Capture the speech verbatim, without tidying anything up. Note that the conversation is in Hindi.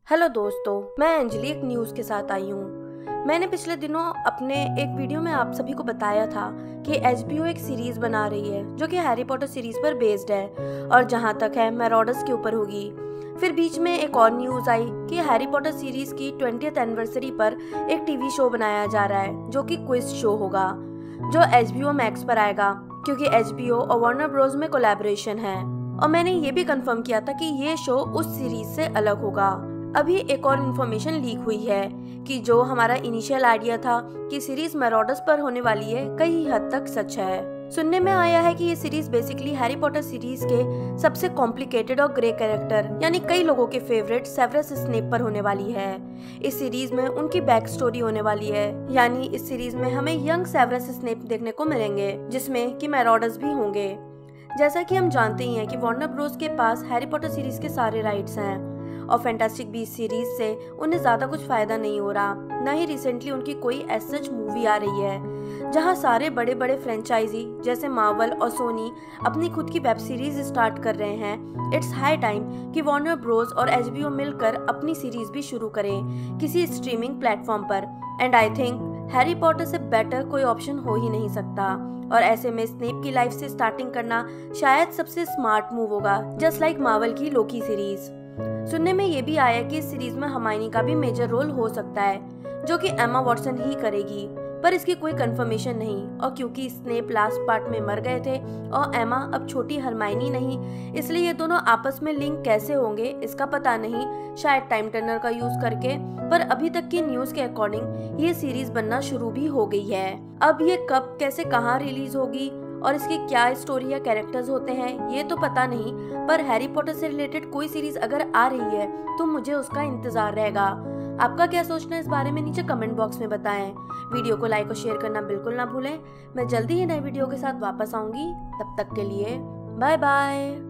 हेलो दोस्तों, मैं अंजलि एक न्यूज़ के साथ आई हूँ। मैंने पिछले दिनों अपने एक वीडियो में आप सभी को बताया था कि एच बी ओ एक सीरीज़ बना रही है जो कि हैरी पॉटर सीरीज़ पर बेस्ड है और जहाँ तक है मैरॉडर्स के ऊपर होगी। फिर बीच में एक और न्यूज़ आई कि हैरी पॉटर सीरीज़ की ट्वेंटियथ एनिवर्सरी पर एक टीवी शो बनाया जा रहा है जो कि क्विज शो होगा जो एच बी ओ मैक्स पर आएगा, क्योंकि एच बी ओ और वार्नर ब्रोस में कोलैबोरेशन है। और मैंने ये भी कंफर्म किया था कि ये शो उस सीरीज से अलग होगा। अभी एक और इन्फॉर्मेशन लीक हुई है कि जो हमारा इनिशियल आइडिया था कि सीरीज मैरॉडर्स पर होने वाली है, कई हद तक सच है। सुनने में आया है कि ये series basically Harry Potter series के सबसे कॉम्प्लिकेटेड और ग्रे कैरेक्टर यानी कई लोगों के फेवरेट सेवरस स्नेप पर होने वाली है। इस सीरीज में उनकी बैक स्टोरी होने वाली है, यानी इस सीरीज में हमें यंग सेवरस स्नेप देखने को मिलेंगे जिसमें कि मैरॉडर्स भी होंगे। जैसा कि हम जानते ही हैं कि वार्नर ब्रोस के पास हैरी पॉटर सीरीज के सारे राइट्स हैं और फैंटास्टिक बीस्ट सीरीज से उन्हें ज्यादा कुछ फायदा नहीं हो रहा। न ही रिसेंटली उनकी कोई एज सच मूवी आ रही है। जहां सारे बड़े बड़े फ्रेंचाइजी जैसे मार्वल और सोनी अपनी खुद की वेब सीरीज स्टार्ट कर रहे हैं, इट्स हाई टाइम कि वार्नर ब्रोस और एच बी ओ मिलकर अपनी सीरीज भी शुरू करें किसी स्ट्रीमिंग प्लेटफॉर्म पर। And I think Harry Potter से बेटर कोई ऑप्शन हो ही नहीं सकता और ऐसे में स्नेप की लाइफ से स्टार्टिंग करना शायद सबसे स्मार्ट मूव होगा, जस्ट लाइक मार्वल की लोकी सीरीज। सुनने में ये भी आया कि इस सीरीज में हर्माइनी का भी मेजर रोल हो सकता है जो कि एमा वॉटसन ही करेगी, पर इसकी कोई कंफर्मेशन नहीं। और क्योंकि स्नेप लास्ट पार्ट में मर गए थे और एमा अब छोटी हर्माइनी नहीं, इसलिए ये दोनों आपस में लिंक कैसे होंगे इसका पता नहीं, शायद टाइम टर्नर का यूज करके। पर अभी तक की न्यूज के अकॉर्डिंग ये सीरीज बनना शुरू भी हो गई है। अब ये कब कैसे कहाँ रिलीज होगी और इसकी क्या स्टोरी या कैरेक्टर्स होते हैं ये तो पता नहीं, पर हैरी पॉटर से रिलेटेड कोई सीरीज अगर आ रही है तो मुझे उसका इंतजार रहेगा। आपका क्या सोचना है इस बारे में नीचे कमेंट बॉक्स में बताएं। वीडियो को लाइक और शेयर करना बिल्कुल ना भूलें। मैं जल्दी ही नए वीडियो के साथ वापस आऊंगी, तब तक के लिए बाय बाय।